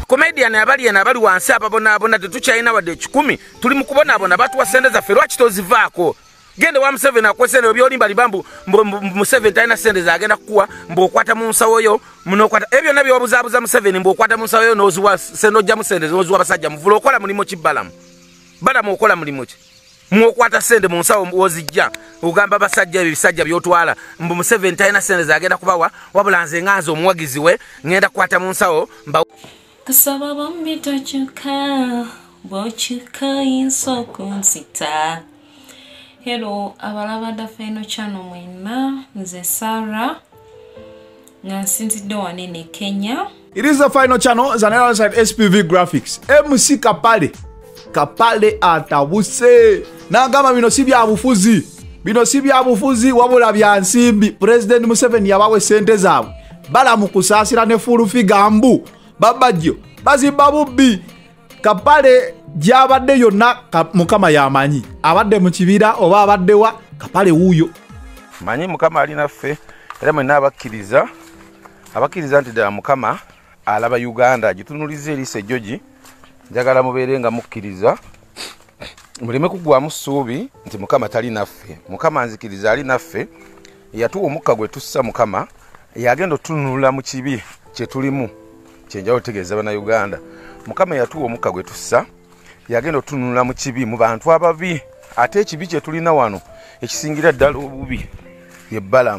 comedian abali ena abali wansi ababona tetukyalina wadde 10 tuli mu kubonabona batuwa sente zaffe lwaki tozivaako gende wa Museveni akwesene byolimba libambu Museveni talina sente zagenda kukuwa mbokwata mu nsawo yo munokwata ebyo nabyo wabuzabuza Museveni mbokwata mu nsawo yo nozuwa sendo jja musende nozuwa basajja muvula okola mulimo ki balamu okola mulimo ki mwokwata sente mu nsawo wozijja ugamba basajja ebisajja byotwala mbu Museveni talina sente zagenda kubawa wabula nze nganze omuwagizi we ngenda kukwata mu nsawo mba kasaba bambi tochuka bochuka insoko nsita. Hello, abalabada Final Channel mwena, nze Sarah, ngansinzidde wanene Kenya. It is the Final Channel, it's an alongside SPV Graphics. MC Kapale atabuse. Nagamba bino si byabufuzi. Bino si byabufuzi wabula bya nsimbi. President Museveni yabawe sente zaabwe. Bala mukusasira ne fulu figambu. Babajjo, bazimba bubbi. Kapale jabadde yonna mukama yamanyi abadde mu kibira oba abadde wa Kapale wuyo manyi mukama ali naffe era mwenna abakkiriza nti ddala mukama alaba Uganda gitunulize Elise George njagala mubeere nga mukkiriza muleme kugwamu ssuubi nti mukama tali naffe mukama nzikiriza ali naffe yatuwa omukka gwe tussa mukama yagenda otununula mu kibi kye tulimu kyenjawo tegeeza bana Uganda mukama yatuwa omukka gwe tussa yagenda otununula mu kibi mu bantu ababi ate ekibi kye tulina wano ekisingira ddala obubi ye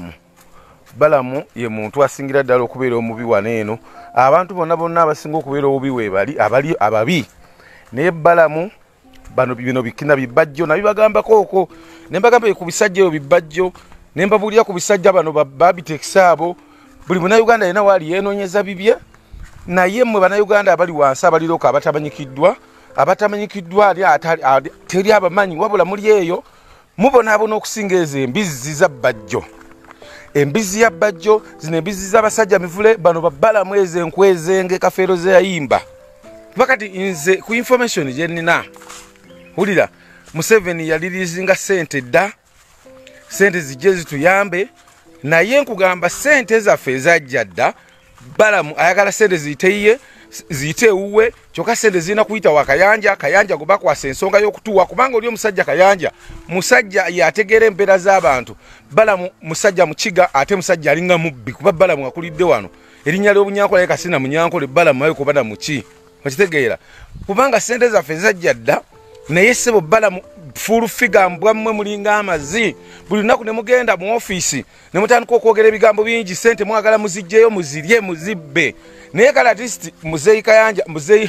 Balamu ye muntu asingira ddala okubeera omubi wano eno abantu bonna abasinga okubeera obubi weebali abali ababi naye Balamu bano bino bikina bibajjo nabibagambako okwo ne mbagamba ku bisajja ebyo bibajjo ne mbabulira ku bisajja bano babiteekisa abo buli Munnayuganda yena waali yeenoonyeza bibye naye mmwe Bannayuganda abali wansi abaliroka abatamanyikiddwa teri abamanyi wabula muli eyo mubonaabona okusinga ezo embizzi za bajjo embizi ya bajjo zino embizi z'abasajja mivule bano Balamu ezo enkwezenge kafeero ze yayimba bakati nze ku information gye nnina wulira Museveni yalirizinga sente dda sente zijje zituyambe naye nkugamba sente zaffe ezajja dda Balamu ayagala sente ziyite uwe kyokka sente zirina kuyita wa Kayanja go bakwasa ensonga y'okutuwa kubanga oli omusajja Kayanja musajja yategeera embeera z'abantu Balamu musajja mukiga ate musajja alinga mubbi kuba Balamu akulidde wano erinnya ly'obunyankole ye kasina munyankole Balamu ayo kubana muki okitegeera kubanga sente zaffe zajja dda naye ssebo Balamu fulu figa mbwammwe mulinga amazi buli lunaku ne mugenda mu office ne mutandika okwogera ebigambo bingi sente mwagala muzijjeyo muzirye muzibbe naye kale artist Muzeyi Kayanja Muzeyi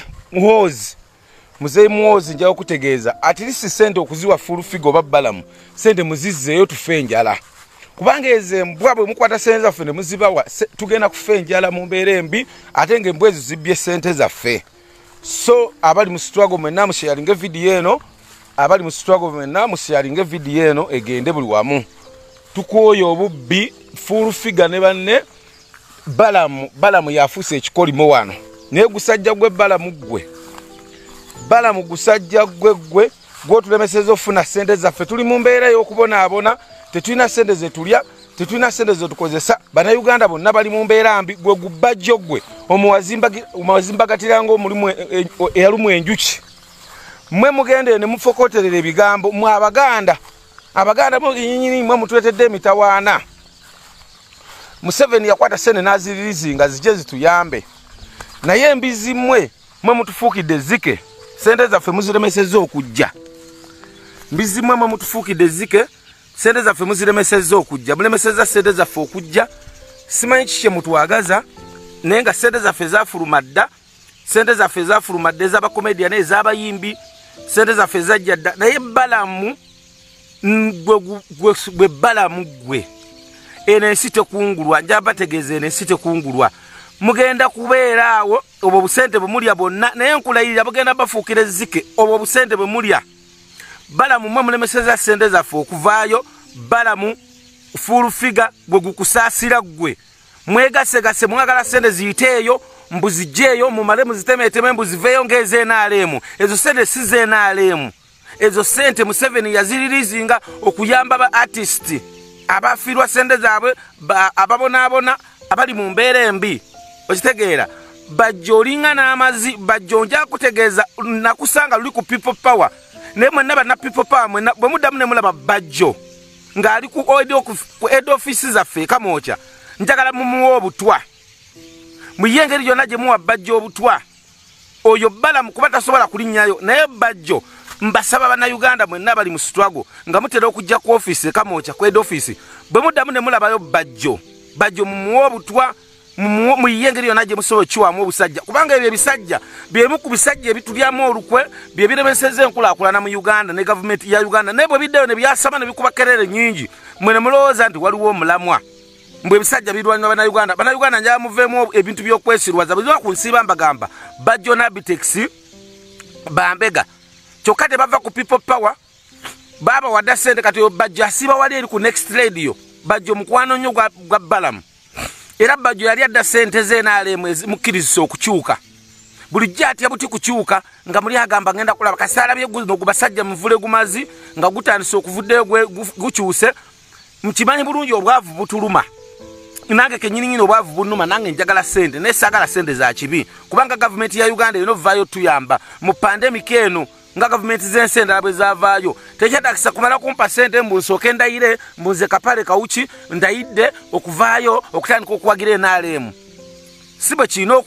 Muhoozi njawo kutegeeza at least sente okuziwa fulu figa oba Balamu sente muzizzeeyo tufe enjala kubanga ezo embwa bwe mukwata sente zaffe ne muzibawa tugenda kufa enjala mu mbeera embi ate ng'embwa ezo zibbye sente zaffe so abali mu struggle mwenna musharinge video eno egende buli wamu tukwoyo obubbi fulu figa ne banne Balamu yafuuse ekikolimo wano naye gusajja gwe Balamu gusajja gwe gwotulemeseza ofuna sente zaffe tuli mu mbeera y'okubonaabona tetulina sente ze tulya tetulina sente ze tukozesa Bannayuganda bonna bali mu mbeera mbi gwe gubajjo gwe omuwazimbagatira ng'omulimu eyalumu enjuki mwe mugende ne mufokoterera ebigambo mwe Abaganda mwe mutuletedde emitawaana Museveni yakwata sente n'aziririzinga zijje zituyambe naye embizi mwe mutufuukidde zike sente zaffe muziremesezza okujja mbizi mwe mutufuukidde zike sente zaffe muziremesezza okujja mulemesezza sente zaffe okujja simanyi kiki mutwagaza naye nga sente zaffe zafuluma dda sente zaffe zafuluma dda ez'abakomediya n'ez'abayimbi sente zaffe zajja dda naye Balamu gwe Balamu gwe eno ensi tekungulwa njabategeeza eno ensi tekungulwa mugenda kubeera awo obwo busente bwe mulya bonna naye nkulayirira bugenda bafuukira ezzike obwo busente bwe mulya Balamu mwe mulemeseza sente zaffe okuvaayo Balamu fulu figa gwe gukusaasira gwe mwegasegase mwagala sente ziyiteeyo mbuzijjeeyo mumale muzitemeeteme mbuziveeyo ng'ez'NRM ezo sente si z'NRM ezo sente Museveni yaziririzinga okuyamba ba artist abafiirwa sente zaabwe ababonaabona abali mu mbeera embi okitegeera bajjo linga n'amazi bajjo nja kutegeeza nakusanga luli ku people power ne mwenna bana people power mwenna bwe muddamu ne mulaba bajjo ng'ali ku head office zaffe Kamwokya njagala mumuwa obutwa muyengeri yonna gye muwa bajjo obutwa oyo Balamu kuba tasobola kulinnyayo naye bajjo mbasaba bannayuganda mwenna bali mu struggle nga mutera okujja ku office Kamwokya ku head office bwe muddamu ne mulabayo bajjo mumuwa obutwa muyengeri yonna gye musobola kiwamu obusajja kubanga ebyo ebisajja byemu ku bisajja ebitulyamu olukwe bye biremeseza enkulaakulana mu Uganda ne gavumenti ya Uganda naye bwe biddeyo ne byasama ne bikuba kerere nyingi mwe ne mulowooza nti waliwo omulamwa mbwe ebisajja birwanira bannayuganda njala muveemu ebintu by'okwesirwaza bwe kunsiiba mbagamba bajjo n'Abitex bambega kyokka tebava ku people power baba wadda ssente kati bajjo asiiba wali eri ku next radio bajjo mukwano nnyo gwa Balamu era bajjo yali adda ssente ze NRM mukkiriza okukyuka bulijjo atya buti kukyuka nga muli agamba ngenda kulaba kasaala bye guno gubasajja muvule gumazi nga gutandise okuvuddeyo gukyuse mukimanyi bulungi obwavu butuluma nange kenyininyini obwavu bunuma nange njagala ssente naye saagala ssente za kibi kubanga gavumenti ya Uganda erina ovaayo tuyamba mu pandemic eno nga gavumenti z'ensi endala bwe zaavaayo tekyetagisa kumala kumpa ssente mbunsooke ndayire mbunze kapale kawuki ndayidde okuvaayo okutandika okuwagira NRM si bwe kirina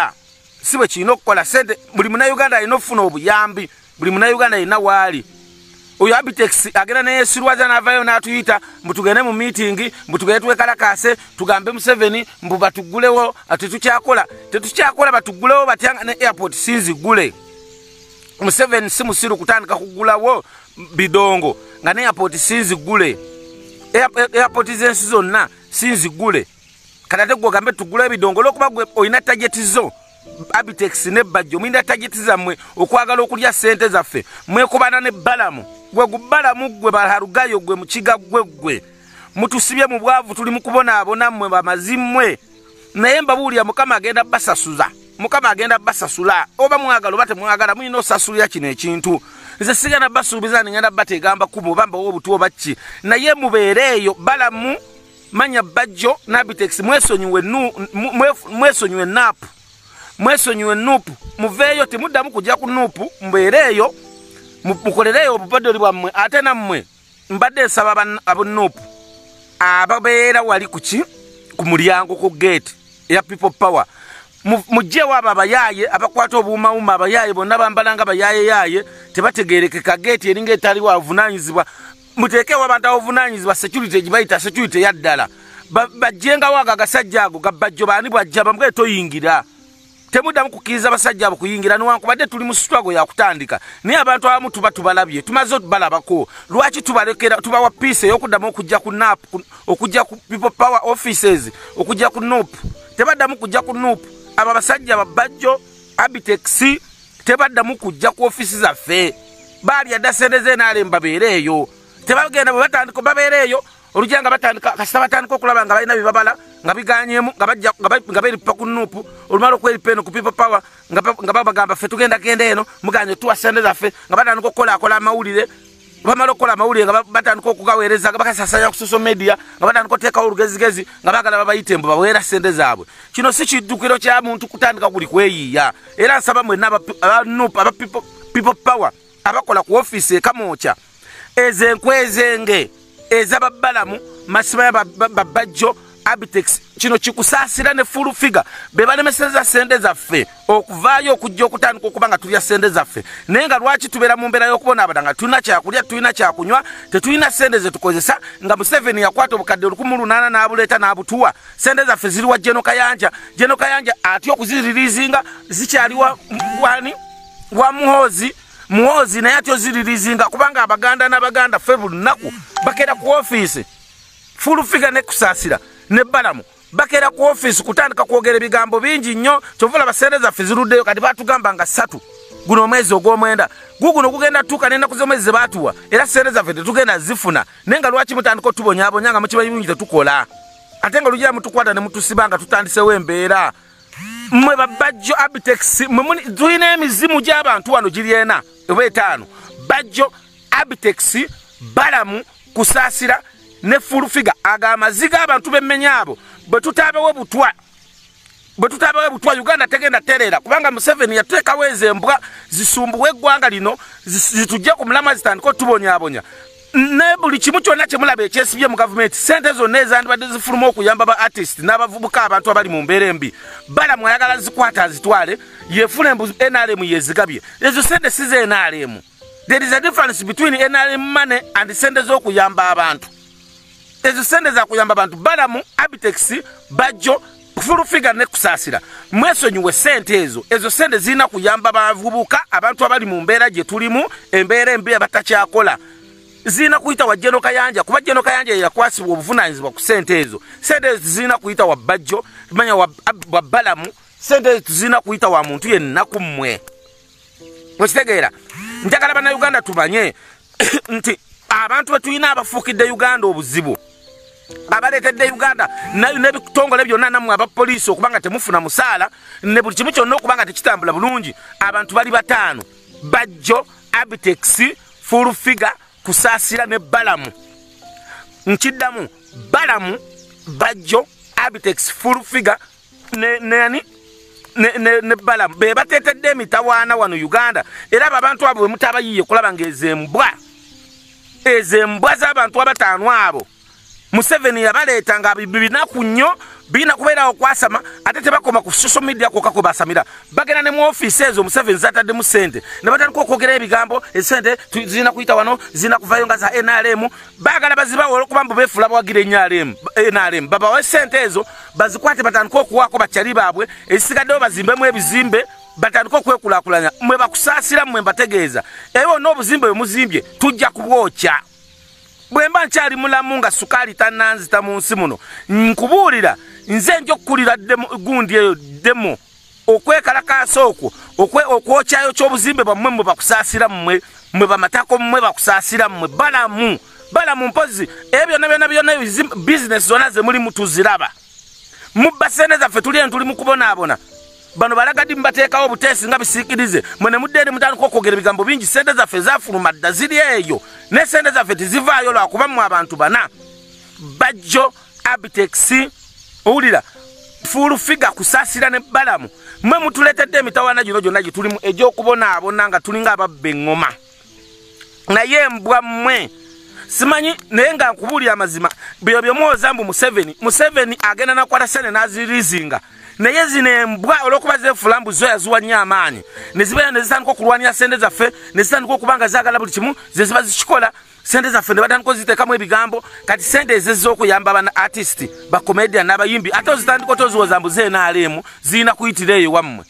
okukola ssente buli munnayuganda alina okufuna obuyambi buli munnayuganda alina waali oyo Abitex agenda neyeesirwaza n'avaayo n'atuyita mbutugende mu meeting mbutugende twekalakaase tugambe Museveni mbu batuggulewo tetukyakola batuggulewo batya ne airport sinzigule Museveni si musiru kutandika kugulawo bidongo nga ne airport sinzigule airport z'ensi zonna sinzigule kati gwe ogambe tuggulewo bidongo olwokuba gwe olina tageti zo Abitex ne bajjo mwina tageti zammwe okwagala okulya ssente zaffe mwekubana ne Balamu gwe Balamu gwe balarugayo gwe mukiga gwe mutusibye mu bwavu tuli mukubonaabona mmwe bamazimmwe naye mbabuulira Mukama agenda basasula oba mwagala oba temwagala mulina osasulira kino ekintu nze sigana basuubiza ngenda bategamba kubo bamba w'obutwo baki naye mubeereeyo Balamu manya bajjo n'Abitex mwesonyiwe napu mwesonyiwe nupu muveeyo temuddamu kujja ku nupu mbeereeyo mukolereyo obupadoli bwammwe ate nammwe mbadde nsaba abonupu ababeera wali kuki ku mulyango ku gate ya people power mujjewo abo abayaaye abakwata obuumawuma abayaaye bonna bambalanga bayaaye tebategeerekeka gate eringa etaliwo avunaanyizibwa muteekewo abantu abavunaanyizibwa security egibayita security yaddala bajjengawo ago agasajja ago gabajjo baani bwajja bamwe toyingira temuddamu kukkiriza basajja abo kuyingira newankubadde tuli mu struggle yakutandika naye abantu abamu tubalabye tumaze balabako lwaki tubalekera tubawa peace ey'okuddamu okujja ku NAP okujja ku people power offices okujja ku NUP tebaddamu kujja ku NUP abo abasajja babajjo Abitex tebaddamu kujja ku offices zaffe baali adda ssente z'NRM babeereeyo tebagenda bwe batandika babeereeyo olujja nga batandika kasita batandika okulaba nga balina bibabala nga biganyemu nga beripa ku NUP olumala okweripa eno ku people power nga babagamba ffe tugenda genda eno muganye tuwa ssente zaffe nga batandika okukolaakola amawulire bamala okukola amawulire nga batandika okugaweereza nga bakasasanya ku social media nga batandika oteekawo olugezigezi nga baagala babayite mbu baweera ssente zaabwe kino si kiddukiro kya muntu kutandika guli kweyiiya era nsaba mwenna NUP aba people power abakola ku office Kamwokya ezenkwezenge ezababalamu masima babajjo Abitex kino kikusaasira ne full figure be balemeseza ssente zaffe okuvaayo okujja okutandika okuba nga tulya ssente zaffe naye nga lwaki tubeera mu mbeera y'okubona abadanga tulina kyakulya tulina kyakunywa tetulina ssente ze tukozesa nga Museveni yakwata obukadde 1800 n'abuleeta n'abutuwa ssente zaffe ziri wa Jeno Kayanja atya okuziririzinga zikyaliwa wa muhozi naye atyo ziririzinga kubanga abaganda n'abaganda ffe buli nnaku bakeera ku office full figure ne kusaasira ne Balamu bakeera ku office kutandika kwogera ebigambo bingi nnyo kyovula basente zaffe ziruddeyo kati batugamba nga 3 guno omwezi ogw'omwenda guno gugenda tuuka n'ennaku z'omwezi ze baatuwa era ssente zaffe tetugenda zifuna naye nga lwaki mutandika otubonyaabonya nga mukimanyi bingi tetukola ate nga lugira mutukwata ne mutusiba nga tutandisewo embeera mmwe babajjo Abitex tulina emizimu gy'abantu wano giri ena oba 5 bajjo Abitex Balamu kusaasira ne full figure aga amaziga abantu b'emmenya abo bwe tutaabewo butwa bwe tutabawe butwa Uganda tegenda terera kubanga Museveni yateeka weze mbwa zisumbuwe eggwanga lino zitujja ku mulama zitandiko tubonyabonya ne buli kimu kyonna kyemulaba ekyesibye mu gavumenti sente zonna ezandibadde zifuluma okuyamba ba artist n'abavubuka abantu abali mu mbeera embi bala mwayagala zikwata azitwale yefuna embuzi NRM yezigabye ezo sente si ze NRM. There is a difference between NRM money and sente z'okuyamba abantu. Ezo sente za kuyamba abantu balamu Abitex Bajjo full figure ne kusaasira mwesonyiwe sente ezo sente zina kuyamba bavubuka abantu abali mu mbeera gye tulimu embeera embi abatakyakola zina kuyita wa Jeno Kayanja kuba Jeno Kayanja yakwasibwa obuvunaanyizibwa ku sente ezo zina kuyita wa Bajjo manya wa balamu sente zina kuyita wa muntu yenna kumwe okitegeera njagala bana Uganda tumanye nti abantu betulina abafuukidde Uganda obuzibu abaletedde Uganda n'ebitongole byonna nammwe abapoliisi okubanga temufuna musaala ne buli kimu kyonna okubanga tekitambula bulungi abantu bali bataano Bajjo Abitex full figure kusaasira ne balamu nkiddamu balamu Bajjo Abitex full figure ne balamu be batetedde emitawaana wano Uganda era abantu abo mutabayiye kulaba ng'ezembwa z'abantu abataano abo Museveni yabaleeta nga binaku nnyo bina kubeera okwasama ate tebakoma ku social media kokako basamira bagenda ne mu office ezo Museveni zatadde mu sente ne batandika okwogera ebigambo esente zina kuyita wano zina kuvayo nga za NRM bagala bazibawo olwokuba mbu beefula bawagira NRM babawe sente ezo bazikwate batandika okuwaako bakyali baabwe ezisigaddewo bazimbemu ebizimbe batandika okwekulaakulanya mwe bakusaasira mmwe mbategeeza eyo n'obuzimbe bwe muzimbye tujja kubwokya bwemba nkyali mulamu nga sukaali tannanzita mu nsi muno nkubuulira nze nja okukulira gundi eyo demo okwekalakaasa okwo okwokyayo ky'obuzimbe bwammwe mwe bakusaasira mmwe bamatako mmwe bakusaasira mmwe balamu mpozi ebyo byonna bizinesi zonna ze mulimu tuziraba mubba sente zaffe tuli mu kubonaabona bano balagadi mbateekawo obuteesi nga bisiikirize mwene muddeeri mutandika okwogera ebigambo bingi sente zaffe zafuluma dda ziri eyo ne sente zaffe tizivaayo lwakuba mu abantu bana Bajjo Abitex owulira full figure kusaasira ne balamu mwe mutuleetedde emitawaana gino gyonna gye tulimu egy'okubonaabona nga tulinga ababba eŋŋoma naye embwa mmwe simanyi naye nga nkubuulira amazima byo byomuwoza mbu Museveni agenda nakwata sene n'azirizinga naye zino embwa olwokuba zeefula mbu zo yaziwa nnyo amaanyi ne zibeera ne zitandika okulwanira sente zaffe ne zitandika okubanga zaagala buli kimu ze ziba zikikola sente zaffe ne batandika oziteekamu ebigambo kati sente ez'okuyamba bana artist bakomedian n'abayimbi ate ozitandika otoziwoza mbu z'NRM zirina kuyitira eyo wammwe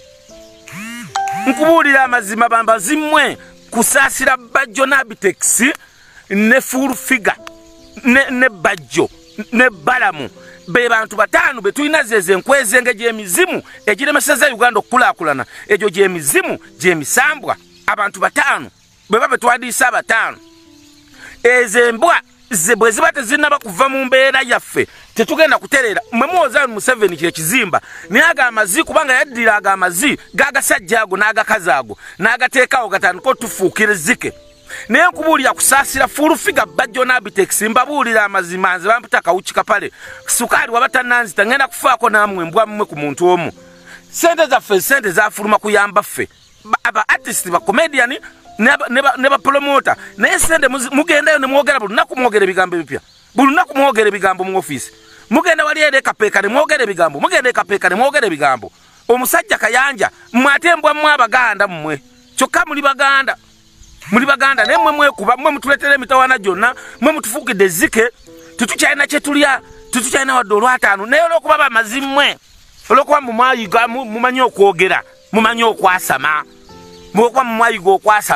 nkubuulira amazima bamba zimmwe kusaasira Bajjo n'Abitex ne full figure ne Bajjo ne balamu be bantu bataano betulina zezenkwezenge gy'emizimu egiremeseza Uganda okukulaakulana egyo gy'emizimu gy'emisambwa abantu bataano bwe babe twadiisa bataano ezembwa bwe ziba tezinnaba kuva mu mbeera yaffe tetugenda kutereera mwe muwoza Museveni kyekizimba naye ago amazi kubanga yaddira ago amazi g'agasajja ago n'agakazi ago n'agateekawo gatandika otufuukira ezzike naye nkubuulira kusaasira full figure Bajjo n'Abitex mbabuulira amazima nze bamputa kawuki kapale sukaali waba tannanzita ngenda kufaako nammwe embwa mmwe ku muntu omu sente zaffe sente zafuluma kuyamba ffe aba artist ba comedian ne ba promoter naye sente mugendayo ne mwogera buli lunaku mwogera ebigambo ebipya buli lunaku mwogera ebigambo mu office mugenda wali eri ekapeeka ne mwogera ebigambo mugenda ekapeeka ne mwogera ebigambo omusajja Kayanja mwate embwa mmwe Abaganda mmwe kyokka muli Baganda naye mwekuba mwe mutuletera emitawaana gyonna mwe mutufuukidde ezzike tetukyalina kyetulya tetukyalina wadde olwataano naye olwokuba bamazimmwe olwokuba mumwayiga mumanyi okwogera mumanyi okwasama olwokuba mumwayiga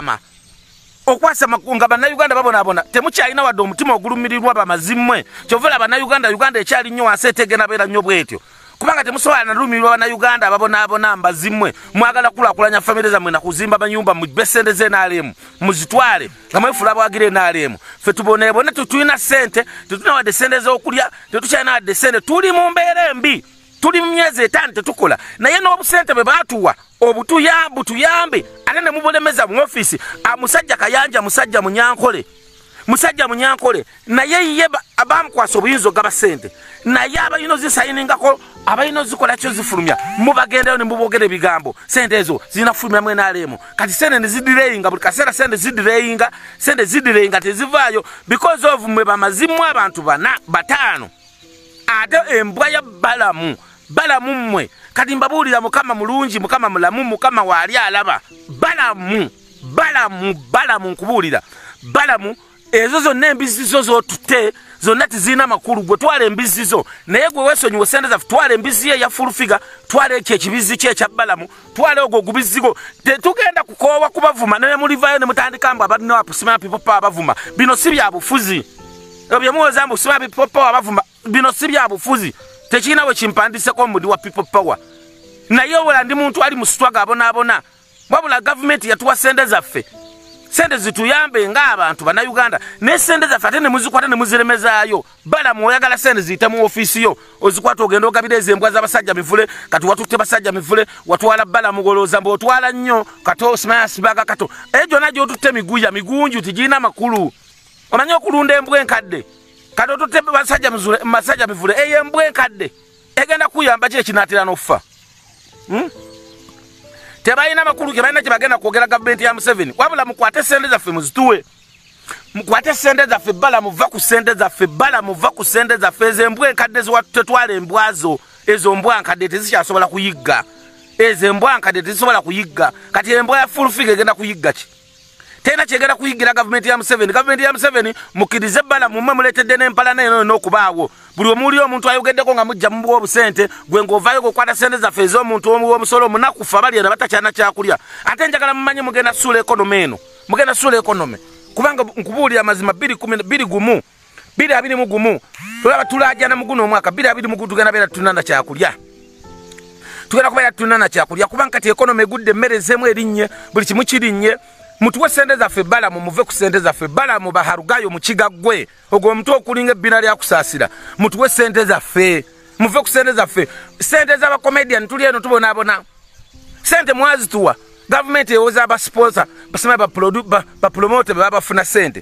okwasama nga bannayuganda babonaabona temukyalina wadde omutima ogulumirirwa bamazimmwe kyova olaba Uganda ekyali nnyo wansi etegena beera nnyo bwetyo kubanga temusobola nalumirirwa bannayuganda ababonaabona mbazimmwe mwagala kulaakulanya famire zammwe nakuzimba manyumba mubbe sente z'NRM muzitwale nga mwefula bwagira NRM ffe tuboneebone tetulina sente tetulina wadde sente z'okulya tetukyalina wadde sente tuli mu mbeera embi tuli mu myezi 5 tetukola naye n'obusente bwe baatuwa obutuyambe ate ne mubulemeza mu office musajja Kayanja musajja Munyankole naye ye abamukwasa obuyinza ogaba sente naye abalina ozisayiningako abalina zikola kyo zifulumya mubagendayo ne mubogera ebigambo sente ezo zinafulumya mwena alemo kati sente nezidireyinga buli kaseera sente zidireyinga tezivaayo because of mwe bamazimu abantu batano ate embwa ya balamu mmwe kati mbabuulira mukama mulungi mukama mulamu mukama waali alaba balamu nkubuulira balamu ezo zonna embizi zo zotutte zonna tizina makulu gwe twala embizi zo naye gwe weesonyiwa sente zaffe twala embizi ye ya fulufiga twala ekyo ekibizi kye ekya balamu twala ogwo gubizigo tetugenda kukoowa kubavuma naye mulivayo ne mutandika mbu abalina wapusima pipopa abavuma bino si bya bufuzi ebyo muwoza mbu sima pipopa abavuma bino si bya bufuzi tekirina bwe kimpandiseko mudi wa people power naye wala ndi muntu ali mu struggle abona wabula gavumenti yatuwa sente zaffe sente zituyambe ng'abantu bana Uganda ne sente zaffe ate ne muzikwata ne muziremezaayo balamu oyagala sente ziyite mu ofisi yo ozikwata ogenda ogabira embwa z'abasajja mivule kati watutte basajja mivule watwala balamu golooza mbu otwala nnyo kato sibaga kato ejo najo otutte migunju tigirina makulu omanyi okulunda embwa enkadde kati otutte basajja mivule eyo embwa enkadde egenda kuyamba ki ekinaatera n'okufa tebalina makulu kebalina kyebagenda kwogera gavumenti ya Museveni wabula mukwate sente zaffe muzituwe mukwate sente zaffe balamu va ku sente zaffe ezo embwa enkadde ziwatetwala embwazo ezo mbwa nkadde tezikyasobola kuyigga kati embwa ya fulufiga egenda kuyigga ki tena kyegenda kuyiggira gavumenti ya Museveni mukkirize balamu mmwe muleetedde n'empala neno n'okubaawo buli omuli omuntu ayogeddeko nga mujja mubuwa obusente gwe ng'ovaayo gokwata sente zaffe ez'omuntu w'omusolo omunakufu abalyera batakyana kyakulya ate njagala mumanyi mugenda suula ekonomi kubanga nkubuulira amazima 2021 tulaba tulaajana mu guno omwaka 2021 tugenda beera tunana kyakulya kubanga kati ekonomi egudde emmere ezeemu erinnye buli kimu kirinnye mutuwe sente zaffe balamu muve ku sente zaffe balamu baharugayo mu kigaggwe ogwo omuntu okulinga ebbina lya kusaasira mutuwe sente zaffe muve ku sente zaffe sente z'abakomedian tuli eno tubonaabona sente mwazituwa gavumenti ewoza abasponsa basema bapromote baba bafuna sente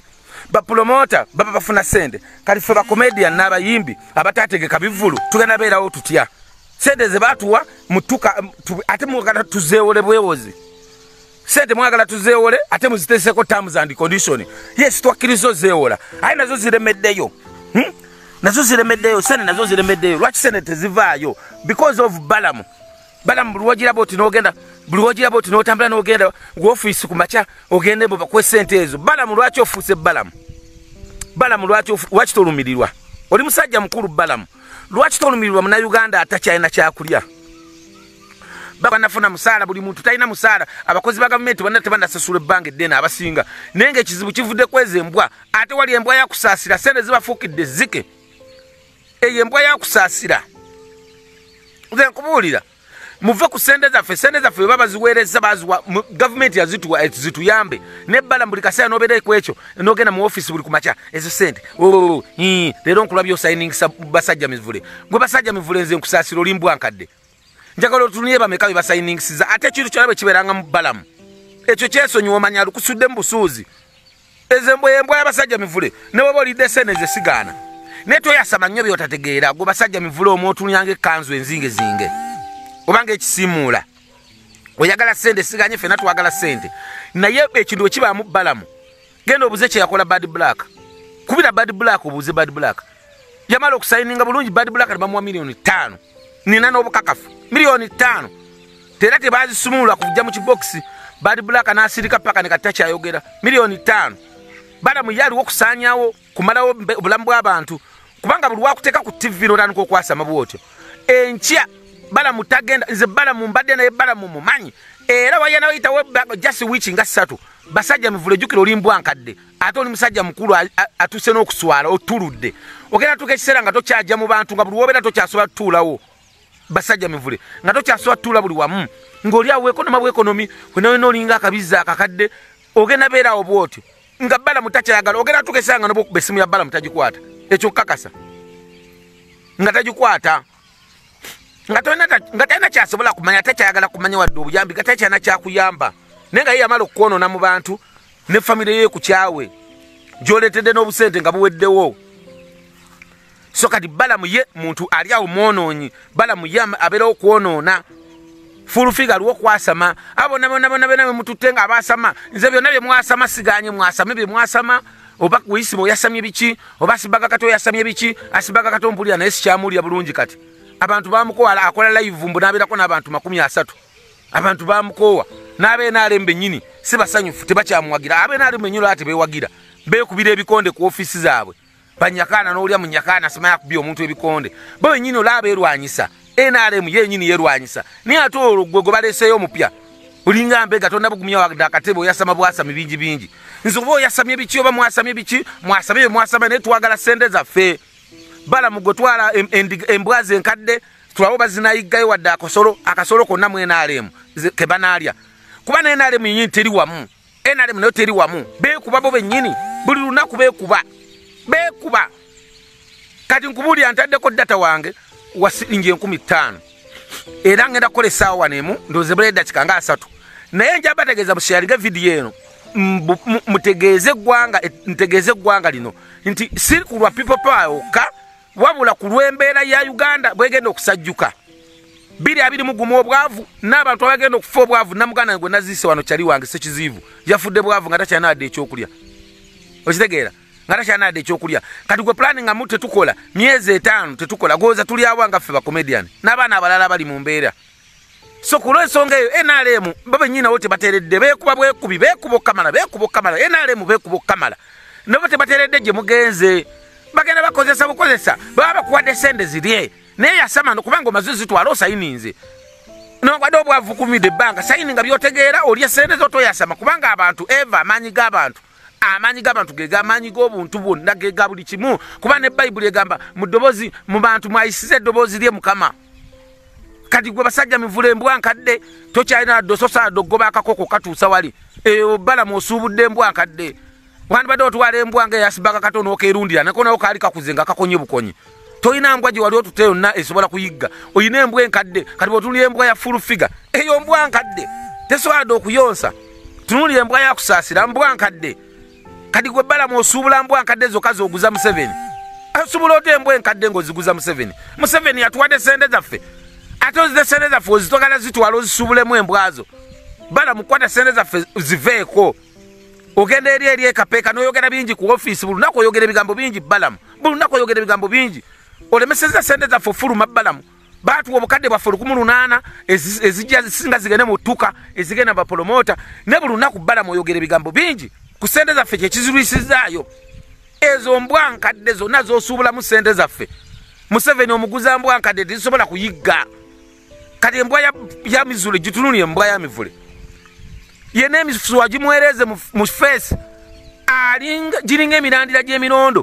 kati ffe bakomedian n'abayimbi abataategeka bivulu tugenda beerawo tutya sente ze baatuwa mutuka ate mwagala tuzeewole bwewozi sente mwagala tuzeewole ate muziteeseko terms and condition yes twakkirizo zeewola aye nazo ziremeddeyo sente nazo ziremeddeyo lwaki sente tezivaayo because of balamu buli wogira boti n'otambula n'ogenda gw'ofiisi ku makya ogende mbu bakuwe sente ezo balamu lwaki ofuuse balamu lwaki tolumirirwa oli musajja mukulu balamu lwaki tolumirirwa munnayuganda atakyalina kyakulya banafuna musaala buli muntu talina musaala abakozi ba gavumenti bonna tebannasasula ebbanga eddene abasinga naye ng'ekizibu kivudde kweza embwa ate wali embwa yakusaasira sente zibafuukidde zike eyo embwa yakusaasira nze nkubuulira muve ku sente zaffe baba baziweereza baziwa gavumenti yazituwa zituyambe nebbala buli kaseera n'obeera ku ekyo n'ogenda mu office buli kumakya ezo sente leero nkulabya osayiningisa basajja mivule gwe basajja mivule nze nkusaasira oli mbwa nkadde njagala otunye bameka bye basayiningisiza ate ekintu kyonna bwe kibeeranga mu balamu ekyo kyesonyiwa omanya lukusudde mu busuuzi ezo embwa y'abasajja mivule ne bw'oba olidde sente ezesigaana naye toyasama nnyo by'otategeera gwe basajja mivule omwotunyanga ekkanzu enzingezinge obanga ekisiimuula oyagala sente siganye ffenna twagala sente naye ekintu bwe kibaamu balamu genda obuze kye yakola Bad Black kubira Bad Black obuuze Bad Black yamala okusayininga bulungi Bad Black ne bamuwa $5,000,000 nina n'obukakafu $5,000,000 tera tebazisumulula kujja mu kibokisi Bad Black n'asirika paka ne kati kyayogera $5,000,000 balamu yaliwo okusaanyawo kumalawo obulamu bw'abantu kubanga buli wakuteeka ku TV n'otandika okwasama bw'otyo enkya balamu tagenda nze balamu mbadde naye balamu mumanyi era wayana oyitawo just week nga 3 basajja mivule jukira oli mbwa nkadde ate oli musajja mukulu atuse n'okuswala otuludde ogenda tuka ekiseera nga tokyajja mu bantu nga buli wobeera tokyasobola tutuulawo basajja mivule nga tokyasobola tutuula buli wamu ng'oli awo bw'ekonomi wenawe n'olinga akabiza akakadde ogenda beerawo bw'otyo nga balamu takyayagala ogenda tuka ekiseera nga nobwokuba essimu ya balamu tagikwata ekyo kakasa nga tagikwata nga talina kyasobola kumanya takyayagala kumanya wadde obuyambi nga takyana kyakuyamba naye nga ye yamala okwonoona mu bantu ne famire ye ku kyawe gy'oleetedde n'obusente nga buweddewo so kati balamu ye muntu ali awo mwonoonyi balamu ye abeera okwonoona full figure lw'okwasama abo nabona mututte nga abaasama nze byonna bye mwasama siganye mwasame bye mwasama oba kuyisimo yasamye biki oba sibaga kato yasamye biki asibaga kato mpulira naye sikyamulya bulungi kati abantu bamukowa akola live mbu nabeerako n'abantu 30 abantu bamukowa n'abenaale mbenyini sibasanyufu tebakyamuwagira abenaale mbenyini ate beewagira beekubira ebikonde ku ofisi zaabwe banyakana n'olya munyakana sima yakubye omuntu ebikonde bo wenyini olaba erwanyisa NRM yenyini yerwanyisa niye ate olwo gwe baleeseyo omupya ulinga mbega tonna bugumya wa akatebo yasama bwasama bingi nzo bo yasamye biki oba mwasamye biki mwasama ne twagala sente zaffe bala mugotwala embwaze enkadde tulawo bazinayigayo wadde akasolo konna mu NRM kebanalya kuba ne NRM yenyini teri wamu NRM nayo teri wamu beekuba bo benyini buli lunaku beekuba kati nkubulya ntaddeko data wange wasiringi 15 era ngenda kukola essaawa wanemu ndozebera eddakiika nga 3 naye nja bategeeza musharinga video eno ntegeeze eggwanga lino nti si ku lwa people power wabula ku lw'embeera ya Uganda bwegenda okusajjuka 2021 obwavu n'abantu abagenda okufa obwavu namuganda gwe naziise wano kyali wange sekiziivu yafudde bwavu nga takyanadde ekyokulya okitegeera nga takyanadde ekyokulya kati gwe planning nga mutte tukola myezi 5 tetukola goza tuli awanga ffe ba comedian n'abaana abalala bali mu mbeera so ku lw'ensonga eyo NRM babenyina wo tebateredde beekuba kamala NRM beekuba kamala nabo tebateredde gye mugenze bagenda bakozesa baba bakuwadde sente zirye naye yasama kubanga omazizi twala osayininze nobadde obwavu kumidde ebbanga sayininga byotegeera olya sente zotoyasama kubanga abantu eva amaanyi g'abantu gega amaanyi g'obuntu bwonna gega buli kimu kuba ne Bayibuli egamba mu bantu mwayisize eddoboozi lye Mukama kati gwe basajja mivule embwa nkadde tokyalina dososa dogoba akakoko katuusa wali eyo balamu osuubudde embwa nkadde wandibadde otwala embwa ng'eyasibaga katono okeerundira nakonawo kaali kakuzenga kakonye bukonyi toyina mbwa gye wali otute yonna esobola kuyigga oyina embwa enkadde kati bwotulira embwa ya full figure eyo mbwa nkadde tesobola okuyonsa tunulira embwa yakusaasira mbwa nkadde kati gwe balamu osuubula mbwa nkadde zokka z'oguza Museveni asuubula ota embwa enkadde ng'oziguza Museveni yatuwadde sente zaffe ate ozite sente zaffe ozitogala zitwala ozisuubulemu embwazo balamu kwata sente zaffe ziveeko ogenda eri ekapeeka n'oyogera bingi ku office buli lunaku oyogera ebigambo bingi balamu buli lunaku oyogera ebigambo bingi olemeseza sente zaffe ofuluma balamu baatuwa obukadde bwaffe 18 ezijja zisinga zigende mu ttuka ezigenda bapromota ne buli lunaku balamu oyogera ebigambo bingi ku sente zaffe kyekizirwisizaayo ezo mbwa nkadde zonna z'osuubulamu sente zaffe Museveni omuguza mbwa nkadde tezisobola kuyigga kati embwa ya mizule gitunulira embwa ya mivule yene emisuwa gimwereze mu face giringa emirandira gy'emirondo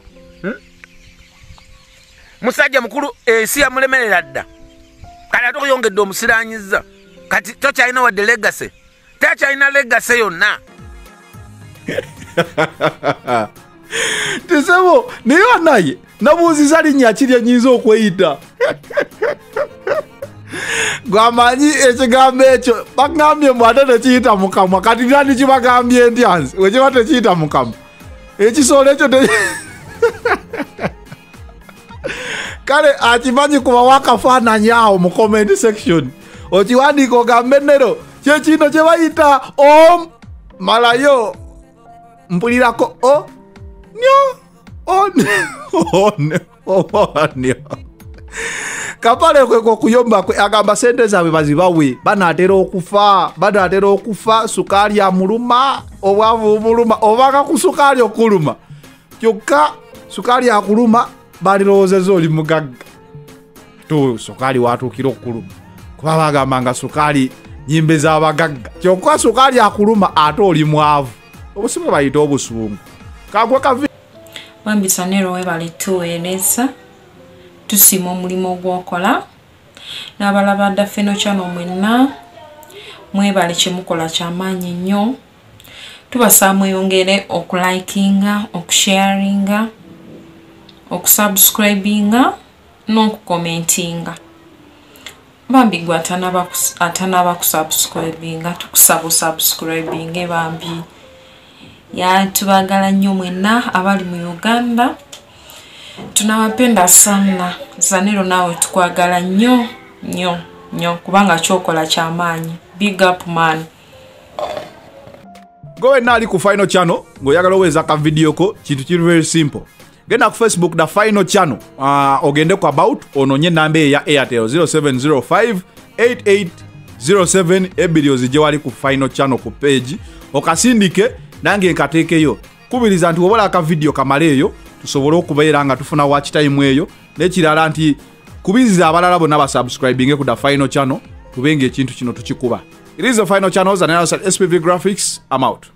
musajja mukulu ensi yamulemerera dda kati ate okuyongedde omusiranyiza kati tokyalina wadde legase tekyalina legase yonna tesebo naye naye nabuuziza linnya ki lyenyinza okweyita gwamanyi ekigambo ekyo bagambye mu ate tekiyita mukamwa kati nani kibagambye ndyanzi wekiba tekiyita mukamwa ekisolo ekyo kale akimanyi kuba wakafaananyi awo mu comment section okiwandiika ogambe nnero kyekino kye bayita om malayo mpulirako o nyo onyo kapale kwe okuyomba kwe agamba sente zaabwe bazibawe banaatera okufa sukaali amuluma obwavu buluma obanga ku sukaali okuluma kyokka sukaali akuluma balirowoozeza oli mugagga to sukaali watuukira okuluma kuba bagamba nga sukaali nyimbe z'abagagga kyokka sukaali akuluma ate oli mwavu obusimu bayita obusungu kagwe kavi Wambisa nero webale tuweereza tusiima omulimu gwokola n'abalaba ddaffe no channel mwenna mwebale kyemukola kyamaanyi nnyo tubasaba mweyongere okulikinga okusharinga okusubscribinga n'okukomentinga bambi gwe atanaba kusubscribinga tukusaba subscribinge bambi. Ya tubagala nnyo mwenna abali mu Uganda Tunawapenda sana. Zanero nawe tukwagala nnyo nnyo nnyo kubanga chokola kyamaanyi. Big up man. Gowe nali ku Final Channel ngoyagala oweza ka video ko kintu kiri very simple. Genda ku Facebook da Final Channel ogende ku about ononye nambe ya Airtel 0705 8807 ebilios je wali ku Final Channel ku page okasindike nange nkatekeyo kubiriza nti obola ka video kamaleyo tusobole okubeera nga tufuna watch time eyo nekirala nti kubiziza abalala bonna ba subscribing ku da Final Channel tubenge ekintu kino tukikuba. It is the Final Channel and SPV Graphics. I'm out.